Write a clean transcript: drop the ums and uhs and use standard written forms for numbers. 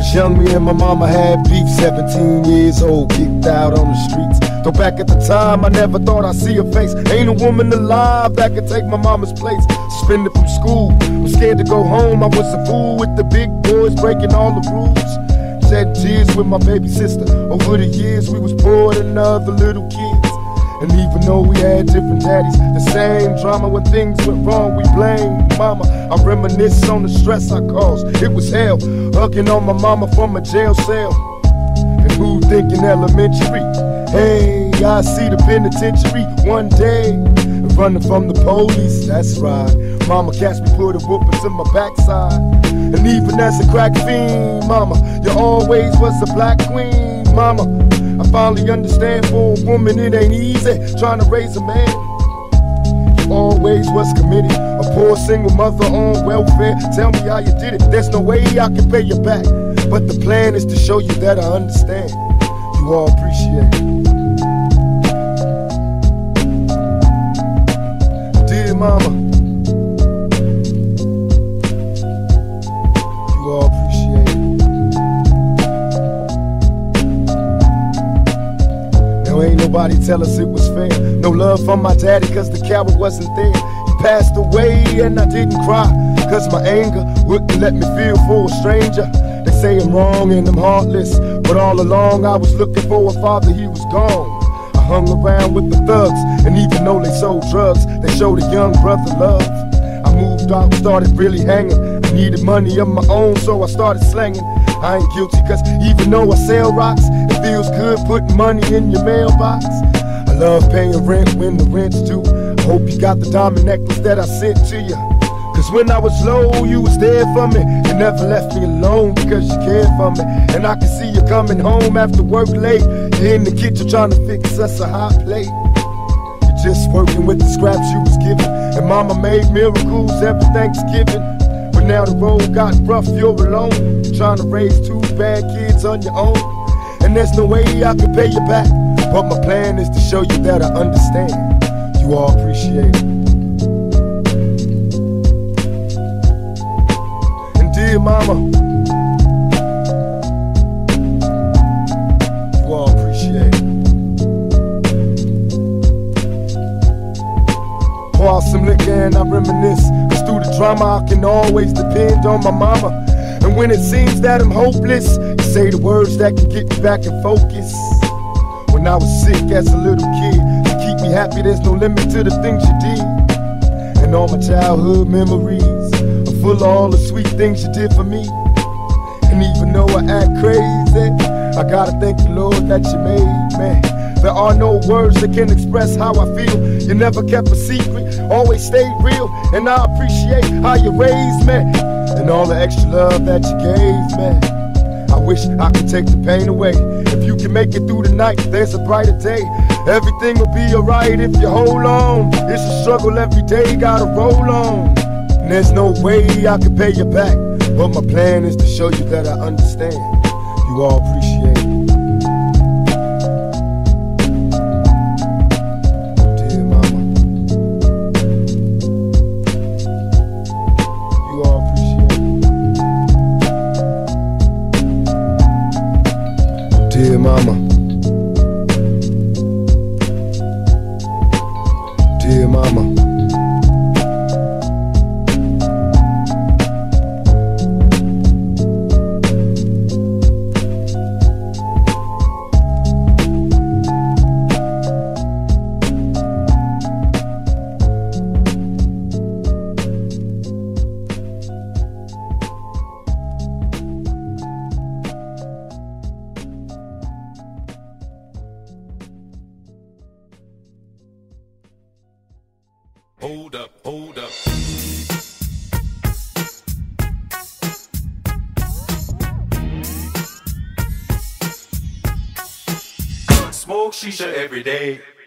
was young, me and my mama had beef. 17 years old, kicked out on the streets. Though back at the time, I never thought I'd see her face. Ain't a woman alive that could take my mama's place. Suspended from school, I'm scared to go home. I was a fool with the big boys, breaking all the rules. Shed tears with my baby sister. Over the years, we was poor than other little kids. And even though we had different daddies, the same drama. When things went wrong, we blamed mama. I reminisce on the stress I caused. It was hell, hugging on my mama from a jail cell. And who thinking elementary? Hey, I see the penitentiary one day. Running from the police, that's right. Mama catch me, put a whooping to my backside. And even as a crack fiend, mama, you always was a black queen, mama. I finally understand, for a woman it ain't easy trying to raise a man. You always was committed, a poor single mother on welfare. Tell me how you did it, there's no way I can pay you back. But the plan is to show you that I understand. You all appreciate it. Dear mama, you all appreciate it. Now ain't nobody tell us it was fair. No love from my daddy cause the coward wasn't there. He passed away and I didn't cry cause my anger wouldn't let me feel for a stranger. They say I'm wrong and I'm heartless, but all along I was looking for a father, he was gone. I hung around with the thugs, and even though they sold drugs, they showed a young brother love. I moved out, started really hanging. I needed money of my own, so I started slanging. I ain't guilty, cause even though I sell rocks, it feels good putting money in your mailbox. I love paying rent when the rent's due. I hope you got the diamond necklace that I sent to you. Cause when I was low, you was there for me. You never left me alone because you cared for me. And I can see you coming home after work late. You're in the kitchen trying to fix us a hot plate. You're just working with the scraps you was given. And mama made miracles every Thanksgiving. But now the road got rough, you're alone. You're trying to raise two bad kids on your own. And there's no way I can pay you back. But my plan is to show you that I understand. You all appreciate it. Dear mama, you all appreciate it. Pour out some liquor and I reminisce. Cause through the drama I can always depend on my mama. And when it seems that I'm hopeless, you say the words that can get me back in focus. When I was sick as a little kid, to keep me happy there's no limit to the things you did. And all my childhood memories full of all the sweet things you did for me. And even though I act crazy, I gotta thank the Lord that you made me. There are no words that can express how I feel. You never kept a secret, always stayed real. And I appreciate how you raised me and all the extra love that you gave me. I wish I could take the pain away. If you can make it through the night, there's a brighter day. Everything will be alright if you hold on. It's a struggle every day, gotta roll on. And there's no way I can pay you back, but my plan is to show you that I understand. You all appreciate it. Dear mama, you all appreciate it. Dear mama, dear mama. Hold up, hold up. Smoke shisha every day.